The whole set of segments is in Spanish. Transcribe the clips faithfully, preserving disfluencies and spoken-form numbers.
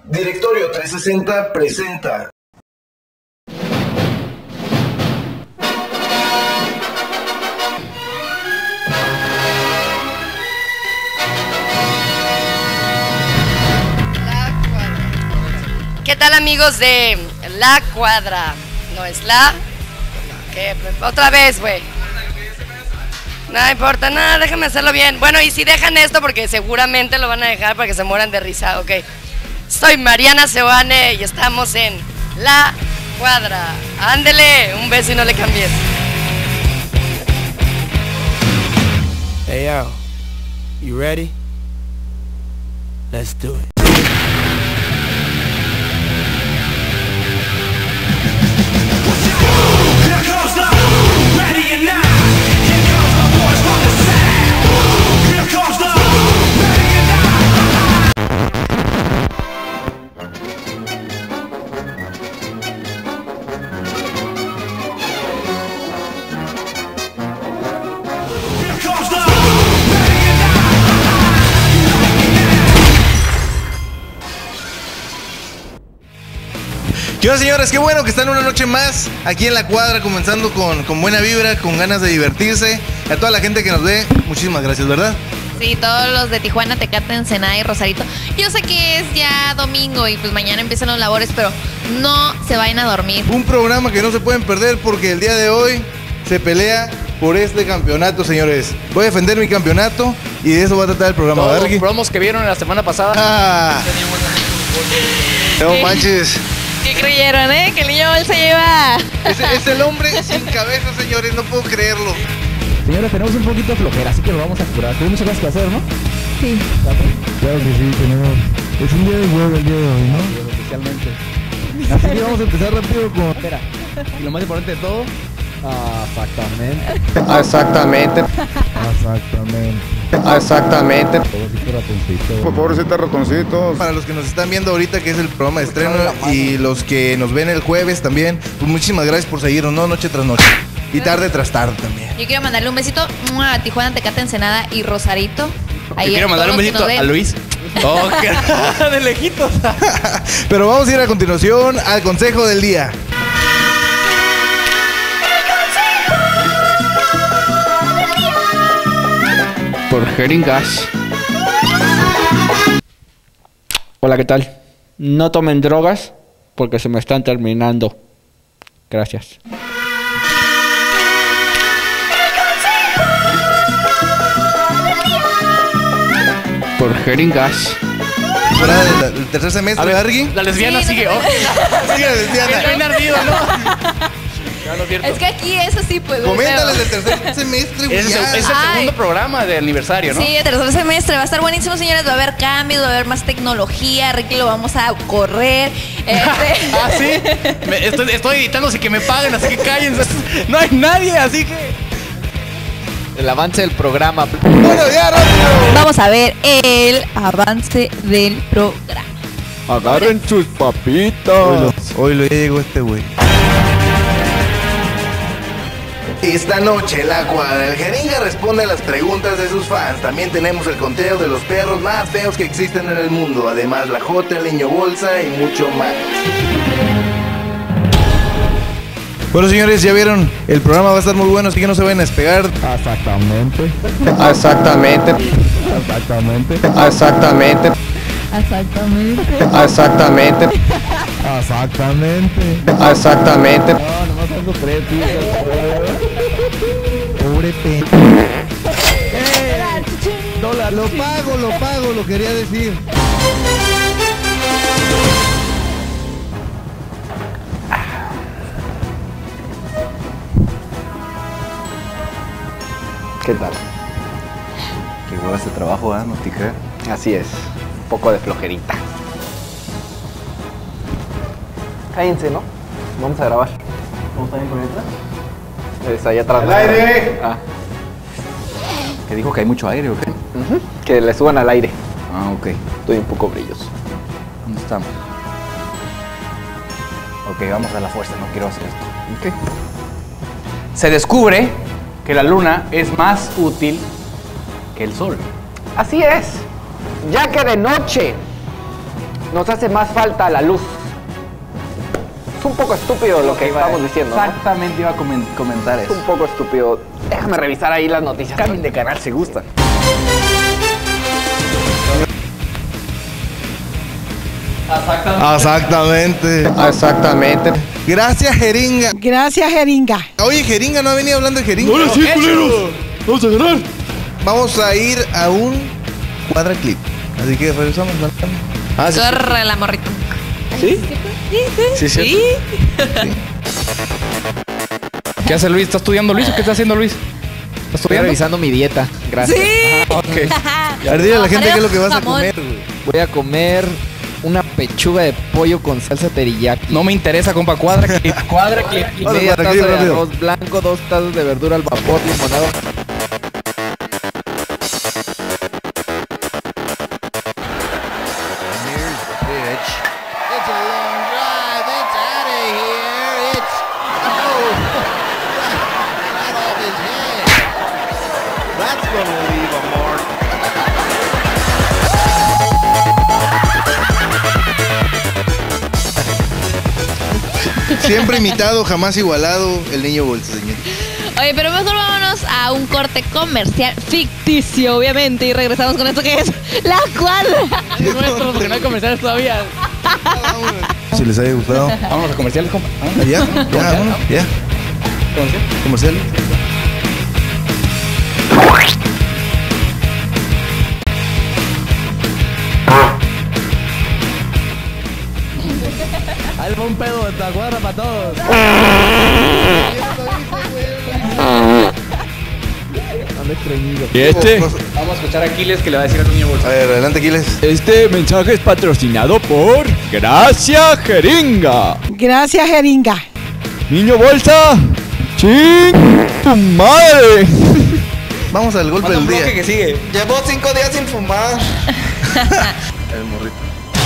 Directorio trescientos sesenta presenta. ¿Qué tal, amigos de La Cuadra? No es la... ¿Qué? Otra vez, güey. No importa, nada, déjame hacerlo bien. Bueno, y si dejan esto, porque seguramente lo van a dejar para que se mueran de risa, ok. Soy Mariana Seoane y estamos en La Cuadra. Ándele, un beso y no le cambies. Hey, yo, you ready? Let's do it. ¿Qué onda, señores? Qué bueno que están una noche más aquí en La Cuadra, comenzando con, con buena vibra, con ganas de divertirse. A toda la gente que nos ve, muchísimas gracias, ¿verdad? Sí, todos los de Tijuana, Tecate, Ensenada y Rosarito. Yo sé que es ya domingo y pues mañana empiezan los labores, pero no se vayan a dormir. Un programa que no se pueden perder porque el día de hoy se pelea por este campeonato, señores. Voy a defender mi campeonato y de eso va a tratar el programa. Todos los promos que vieron la semana pasada. Ah. No manches. ¿Qué creyeron, eh? Que el niño Gol se lleva. Es, es el hombre sin cabeza, señores, no puedo creerlo. Señores, tenemos un poquito de flojera, así que lo vamos a curar. Tenemos muchas cosas que hacer, ¿no? Sí. Claro que sí, tenemos. Es un día de huevo el día de hoy, ¿no? Especialmente. Así que vamos a empezar rápido con. Espera. Y lo más importante de todo. Ah, exactamente. Exactamente. Exactamente. Exactamente. Pobrecito ratoncito. Pobrecito ratoncito. Para los que nos están viendo ahorita, que es el programa de estreno, y los que nos ven el jueves también, pues muchísimas gracias por seguirnos, ¿no? Noche tras noche. Y tarde tras tarde también. Yo quiero mandarle un besito a Tijuana, Tecate, Ensenada y Rosarito. Yo quiero mandarle un besito a Luis. Oh, qué... de lejitos. Pero vamos a ir a continuación al consejo del día. Por jeringas. Hola, ¿qué tal? No tomen drogas porque se me están terminando. Gracias. Por jeringas. Fuera del, del tercer semestre, ¿verdad, Ricky? La lesbiana Sí, sigue. no, Oh. Sigue la lesbiana. Estoy ardido, ¿no? Es que aquí es así, pues. Coméntales del tercer semestre, güey. Es, ya. es el segundo Ay. programa de aniversario, ¿no? Sí, el tercer semestre va a estar buenísimo, señores. Va a haber cambios, va a haber más tecnología. Ricky lo vamos a correr. Este... ¿Ah, sí? Me, estoy, estoy editando sin que me paguen, así que cállense. No hay nadie, así que... El avance del programa. Bueno, ya, rápido. Vamos a ver el avance del programa. Agarren sus papitas. Hoy lo llegó este güey. Esta noche La Cuadra, el Jeringa responde a las preguntas de sus fans. También tenemos el conteo de los perros más feos que existen en el mundo. Además, la Jota, el niño bolsa y mucho más. Bueno, señores, ya vieron, el programa va a estar muy bueno, así que no se vayan a despegar. Exactamente. Exactamente. Exactamente. Exactamente. Exactamente. Exactamente. Exactamente. Exactamente. No, nomás algo creativo. Pobre pe... ¡Eh! Dólar, lo pago, lo pago, lo quería decir. ¿Qué tal? Qué hueva ese trabajo, ¿eh? No te creas. Así es. Un poco de flojerita. Cállense, ¿no? Vamos a grabar. ¿Cómo está bien por detrás? Es allá atrás. ¡El aire! Ah. ¿Qué dijo? ¿Que hay mucho aire o qué? Uh-huh. Que le suban al aire. Ah, ok. Estoy un poco brilloso. ¿Dónde estamos? Ok, vamos a la fuerza. No quiero hacer esto. Ok. Se descubre que la luna es más útil que el sol. Así es. Ya que de noche Nos hace más falta la luz. Es un poco estúpido lo que estamos diciendo, ¿no? Exactamente, iba a comen- comentar Es eso. un poco estúpido. Déjame revisar ahí las noticias. Cambien de canal si gustan. Exactamente. Exactamente. Gracias, Jeringa. Gracias, Jeringa. Oye, Jeringa, no ha venido hablando de Jeringa. ¡Ahora sí, culeros! ¡Vamos a ganar! Vamos a ir a un cuadra clip. Así que regresamos. ¿no? Ah, sí. Corre la morrita. ¿Sí? Sí, sí. Sí. ¿Qué hace Luis? ¿Está estudiando Luis o qué está haciendo Luis? ¿Está Estoy estudiando? revisando mi dieta. Gracias. Sí. Ah, ok. A ver, dile a la gente qué es lo que vas a Jamón. comer, güey. Voy a comer una pechuga de pollo con salsa teriyaki. No me interesa, compa. Cuadra clip. Cuadra clip. Y Vamos, media para taza aquí, de rápido. arroz blanco, dos tazas de verdura al vapor, limonado. Siempre imitado, jamás igualado, el niño bolsa, señor. Oye, pero mejor vámonos a un corte comercial ficticio, obviamente, y regresamos con esto que es La Cuadra. Nuestro, porque no hay comerciales todavía. Si les haya gustado. Vámonos a comerciales, compa. Ah, Ya, ya, vámonos, ya. Comercial. Ahí va un pedo de la cuadra para todos. Ando estreñido. ¿Y este? Vamos a escuchar a Aquiles que le va a decir al niño A bolsa. ver, adelante, Aquiles. Este mensaje es patrocinado por Gracias Jeringa. Gracias, Jeringa. Niño bolsa, ching tu madre. Vamos al golpe Manda un del bloque día. que sigue. Llevo cinco días sin fumar. El morrito.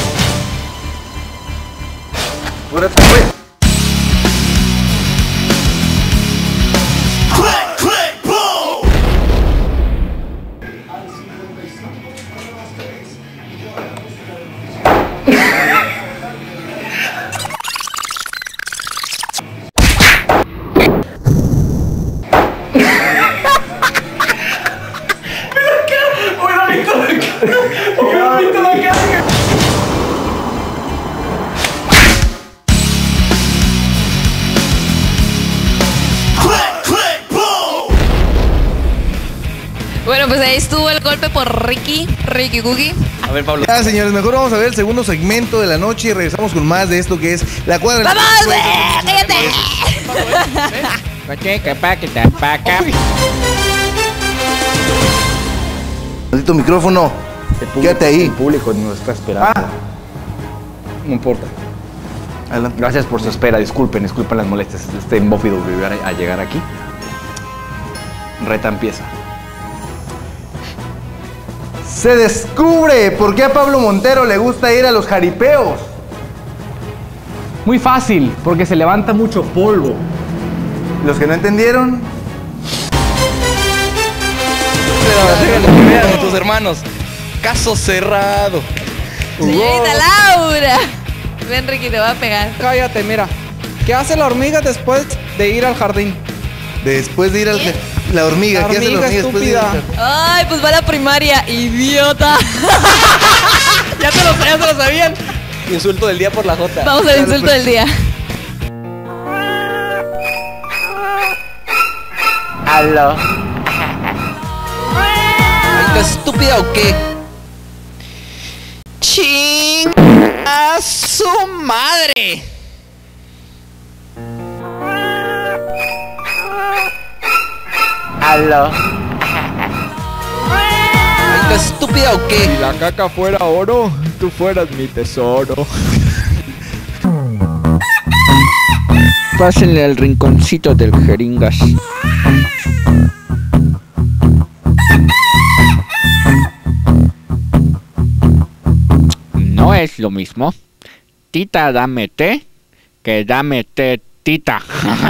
Bueno, pues ahí estuvo el golpe por Ricky, Ricky Cookie. A ver, Pablo. Ya, señores, mejor vamos a ver el segundo segmento de la noche y regresamos con más de esto que es La Cuadra. ¡Vamos, güey! ¡Cállate! Maldito micrófono. Quédate ahí. El público nos está esperando. Ah. No importa. Adelante. Gracias por su espera. Disculpen, disculpen las molestias. Este mófido de llegar a llegar aquí. Reta empieza. Se descubre por qué a Pablo Montero le gusta ir a los jaripeos. Muy fácil, porque se levanta mucho polvo. Los que no entendieron, Déjale que vean a tus hermanos. Caso cerrado. Señorita Laura. Ven, Ricky, te va a pegar. Cállate, mira. ¿Qué hace la hormiga después de ir al jardín? después de ir al... La hormiga, La ¿qué hace la hormiga hormiga después de ir al estúpida. Ay, pues va a la primaria, idiota. Ya te lo, ya te lo sabían. Insulto del día por la Jota. Vamos al insulto del día. Aló. ¿Estás estúpida o qué? ¡Ching! ¡A su madre! Aló. ¿Estás estúpida o qué? Si la caca fuera oro, tú fueras mi tesoro. Pásenle al rinconcito del jeringas. No es lo mismo. Tita, dame té, que dame té, tita.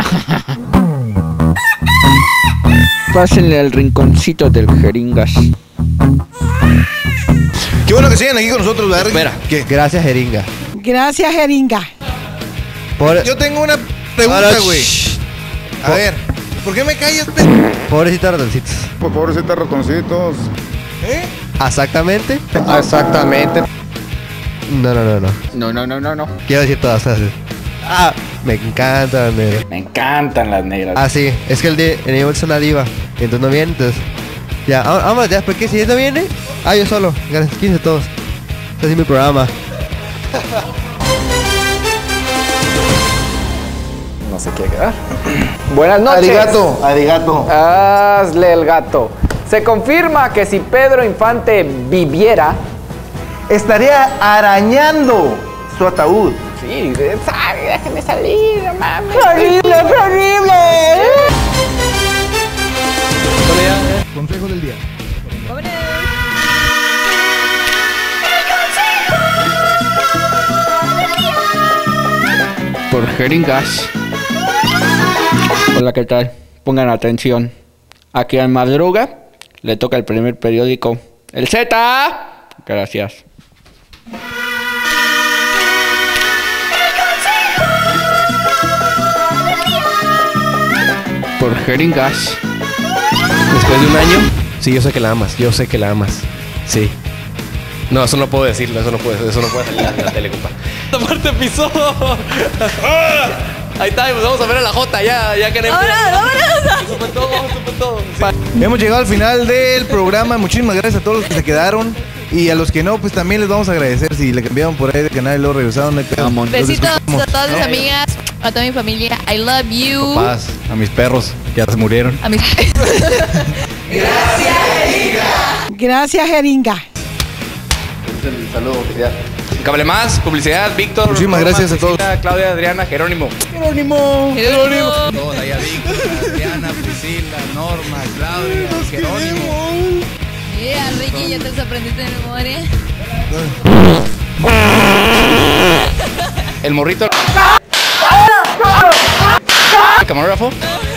Pásenle al rinconcito del jeringas. Qué bueno que siguen aquí con nosotros, ¿verdad? Espera. ¿Qué? Gracias, jeringa. Gracias, jeringa. Por- Yo tengo una pregunta, Ahora, güey. shh. A ver, ¿por qué me callas, pe? Pobrecita ratoncitos. Pobrecita ratoncitos. ¿Eh? Exactamente. Exactamente. No, no, no, no. No, no, no, no, no. Quiero decir todas las frases. Ah, me encantan las negras. Me encantan las negras. Ah, sí, es que el de el niño es una diva. Y entonces no viene, entonces. Ya, vamos, vamos, ya, porque si él no viene. Ah, yo solo. Gracias, quince todos. Este es mi programa. No se quiere quedar. Buenas noches. Arigato, arigato. Hazle el gato. Se confirma que si Pedro Infante viviera. Estaría arañando su ataúd. Sí, déjenme salir, no mames. ¡Horrible, horrible! Consejo del día. Por jeringas. Hola, ¿qué tal? Pongan atención. Aquí en madruga le toca el primer periódico. ¡El Z! Gracias. Por jeringas. Después de un año. Sí, yo sé que la amas. Yo sé que la amas. Sí. No, eso no puedo decirlo. Eso no puede, eso no puede salir en la tele, compa. Esta parte pisó. Ahí está, pues vamos a ver a la Jota. Ya, ya queremos. Supe todo, supe todo. Sí. Hemos llegado al final del programa. Muchísimas gracias a todos los que se quedaron. Y a los que no, pues también les vamos a agradecer. Si le cambiaron por ahí de canal y luego regresaron. No hay pedo. Los Besitos escuchamos. a todas mis amigas, a toda mi familia. I love you. Papás, a mis perros, ya se murieron. A mis Gracias, jeringa. El saludo oficial. Cable más, publicidad, Víctor. Muchísimas gracias a todos. Priscila, Claudia, Adriana, Jerónimo. Jerónimo. Jerónimo. Todos ahí, Víctor, Adriana, Priscila, Norma, Claudia, Jerónimo. Yeah, Ricky, ya te los aprendiste de memoria. El morrito. ¿El camarógrafo?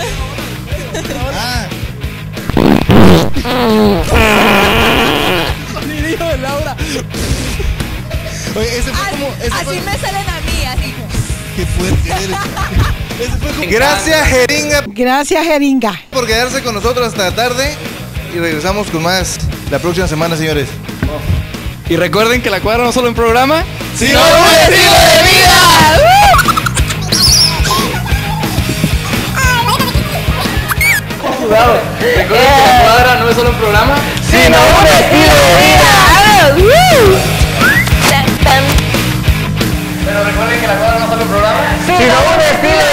Sonidillo de Laura. Oye, ese fue como. Ese Así fue, me salen a mí, así. qué fuerte eres. Ese fue como- Gracias, Jeringa, Gracias, jeringa. por quedarse con nosotros hasta la tarde. Y regresamos con más la próxima semana, señores. Y recuerden que la cuadra no solo en programa, ¡Sino un estilo de vida! recuerden que la cuadra no es solo un programa, ¡Sino un estilo de vida! pero recuerden que la cuadra no es solo un programa. ¡Sino un estilo de vida!